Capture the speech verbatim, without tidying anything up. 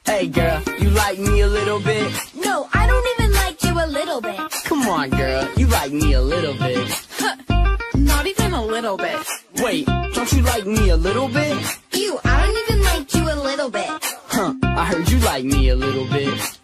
Hey girl, you like me a little bit? No, I don't even like you a little bit. Come on girl, you like me a little bit. Not even a little bit. Wait, don't you like me a little bit? Ew, I don't even like you a little bit. Huh, I heard you like me a little bit.